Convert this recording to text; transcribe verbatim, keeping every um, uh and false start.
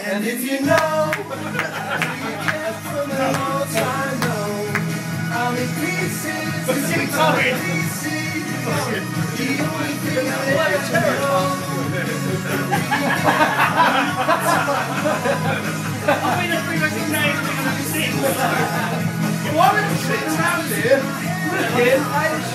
And if you know, you get from a long time ago, I'm in pieces, I'm in pieces. The only thing I ever know. I mean, that's pretty much the name of the thing. Why are we sitting around here looking at